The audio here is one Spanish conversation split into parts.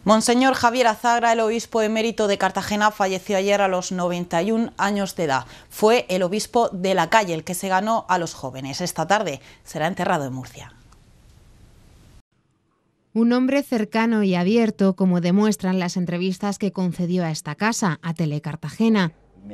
Monseñor Javier Azagra, el obispo emérito de Cartagena, falleció ayer a los 91 años de edad. Fue el obispo de la calle el que se ganó a los jóvenes. Esta tarde será enterrado en Murcia. Un hombre cercano y abierto, como demuestran las entrevistas que concedió a esta casa, a Telecartagena.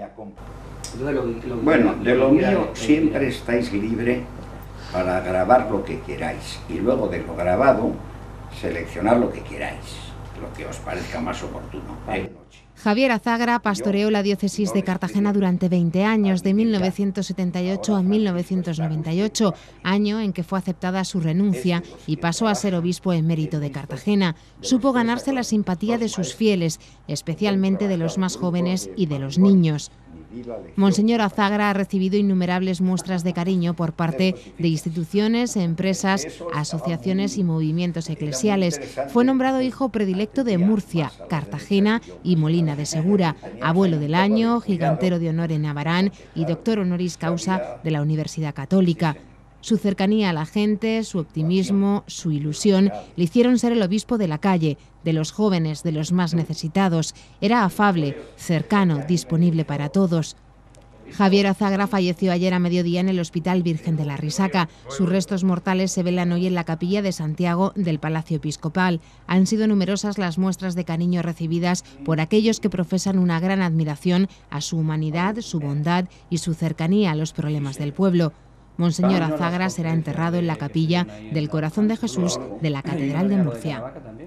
Bueno, de lo mío siempre estáis libre para grabar lo que queráis y luego de lo grabado seleccionar lo que queráis, lo que os parezca más oportuno. Javier Azagra pastoreó la diócesis de Cartagena durante 20 años, de 1978 a 1998, año en que fue aceptada su renuncia y pasó a ser obispo emérito de Cartagena. Supo ganarse la simpatía de sus fieles, especialmente de los más jóvenes y de los niños. Monseñor Azagra ha recibido innumerables muestras de cariño por parte de instituciones, empresas, asociaciones y movimientos eclesiales. Fue nombrado hijo predilecto de Murcia, Cartagena y Molina de Segura, abuelo del año, gigantero de honor en Abarán y doctor honoris causa de la Universidad Católica. Su cercanía a la gente, su optimismo, su ilusión le hicieron ser el obispo de la calle, de los jóvenes, de los más necesitados. Era afable, cercano, disponible para todos. Javier Azagra falleció ayer a mediodía en el Hospital Virgen de la Risaca. Sus restos mortales se velan hoy en la capilla de Santiago del Palacio Episcopal. Han sido numerosas las muestras de cariño recibidas por aquellos que profesan una gran admiración a su humanidad, su bondad y su cercanía a los problemas del pueblo. Monseñor Azagra será enterrado en la capilla del Corazón de Jesús de la Catedral de Murcia.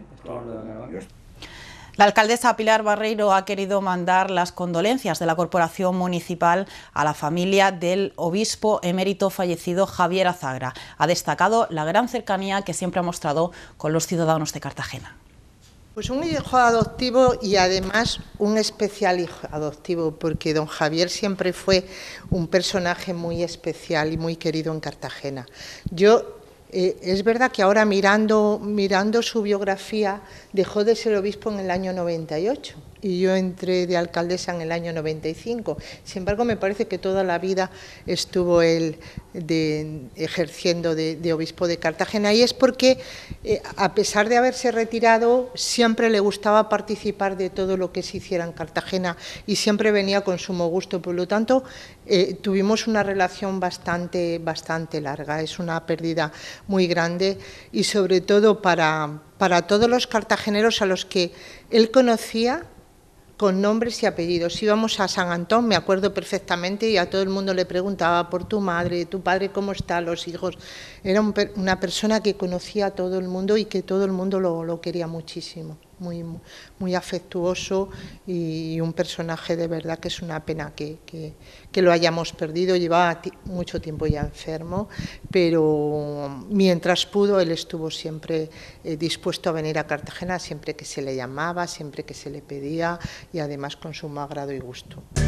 La alcaldesa Pilar Barreiro ha querido mandar las condolencias de la Corporación Municipal a la familia del obispo emérito fallecido Javier Azagra. Ha destacado la gran cercanía que siempre ha mostrado con los ciudadanos de Cartagena. Pues un hijo adoptivo y además un especial hijo adoptivo, porque don Javier siempre fue un personaje muy especial y muy querido en Cartagena. Es verdad que ahora mirando su biografía dejó de ser obispo en el año 98 y yo entré de alcaldesa en el año 95. Sin embargo, me parece que toda la vida estuvo él ejerciendo de obispo de Cartagena, y es porque, a pesar de haberse retirado, siempre le gustaba participar de todo lo que se hiciera en Cartagena y siempre venía con sumo gusto. Por lo tanto, tuvimos una relación bastante larga. Es una pérdida muy grande y sobre todo para todos los cartageneros a los que él conocía con nombres y apellidos. Íbamos a San Antón, me acuerdo perfectamente, y a todo el mundo le preguntaba por tu madre, tu padre, cómo están los hijos. Era una persona que conocía a todo el mundo y que todo el mundo lo quería muchísimo. Muy afectuoso y un personaje de verdad que es una pena que lo hayamos perdido. Llevaba mucho tiempo ya enfermo, pero mientras pudo él estuvo siempre dispuesto a venir a Cartagena siempre que se le llamaba, siempre que se le pedía y además con sumo agrado y gusto.